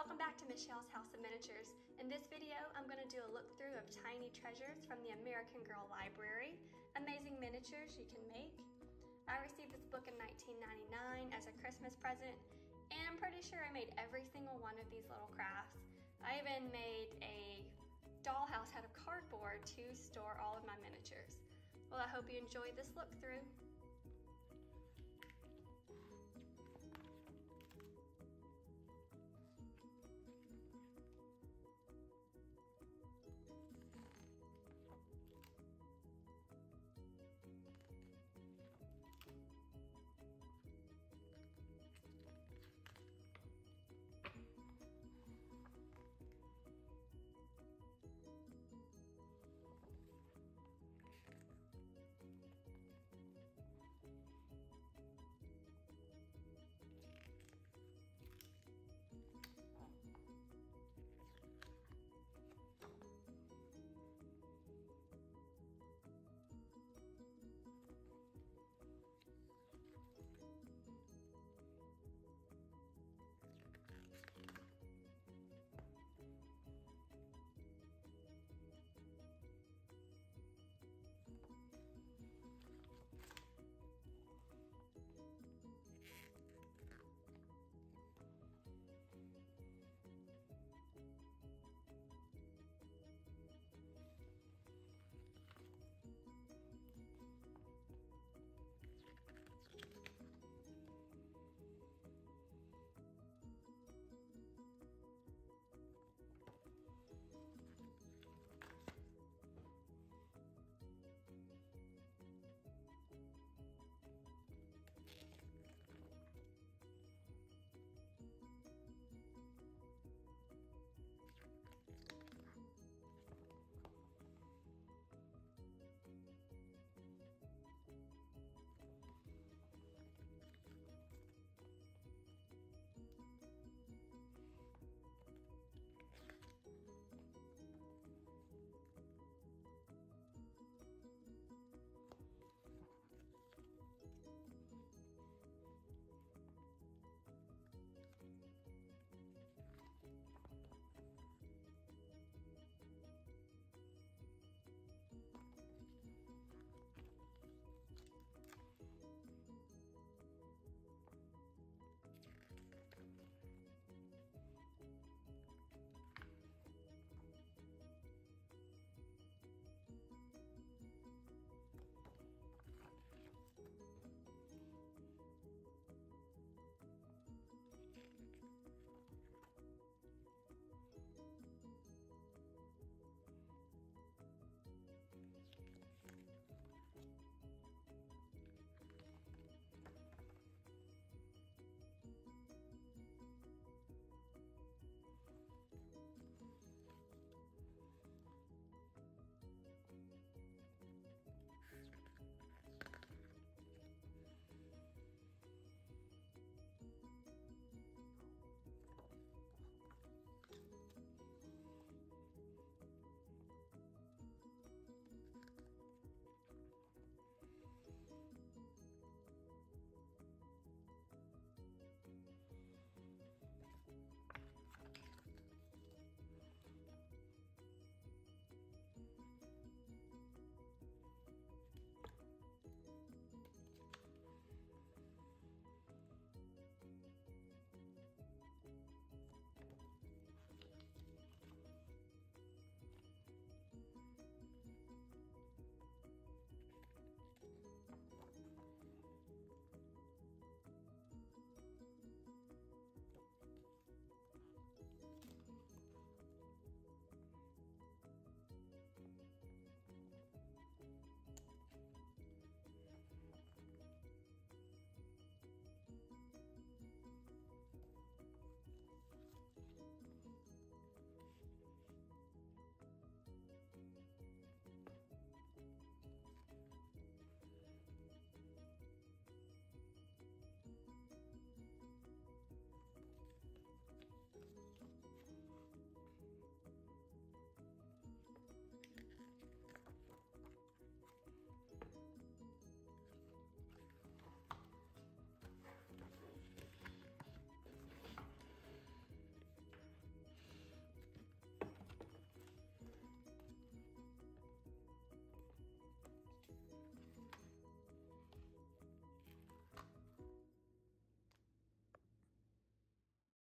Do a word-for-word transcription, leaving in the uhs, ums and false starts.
Welcome back to Michelle's House of Miniatures. In this video, I'm going to do a look through of tiny treasures from the American Girl Library, amazing miniatures you can make. I received this book in nineteen ninety-nine as a Christmas present, and I'm pretty sure I made every single one of these little crafts. I even made a dollhouse out of cardboard to store all of my miniatures. Well, I hope you enjoyed this look through.